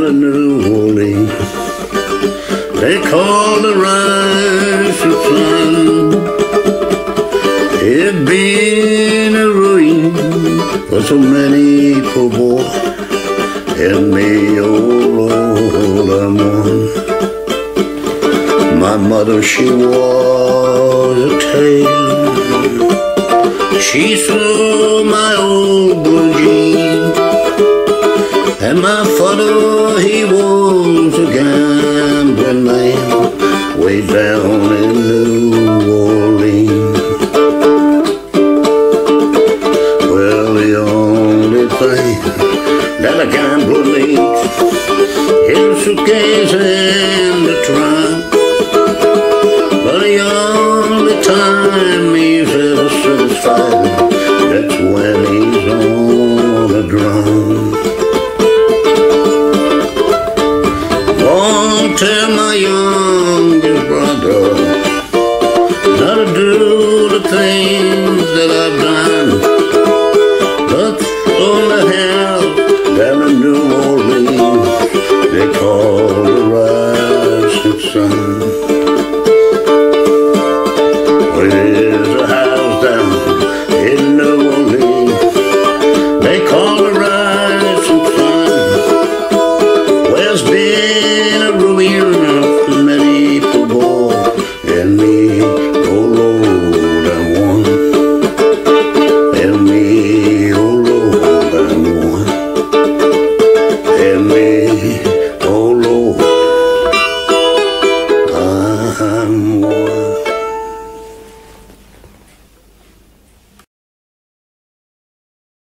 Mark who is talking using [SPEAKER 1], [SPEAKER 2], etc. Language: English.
[SPEAKER 1] of New Orleans. They call the rise of sun. It been a ruin for so many poor boys, and me, oh Lord, I'm one. My mother, she was a tailor. She sewed my old blue jeans. And my father, he was a gambling man way down in New Orleans. Well, the only thing that a gambler needs is a suitcase and a trunk. But the only time he's ever satisfied, that's when he's on a drum. Tell my youngest brother not to do the things that I've done.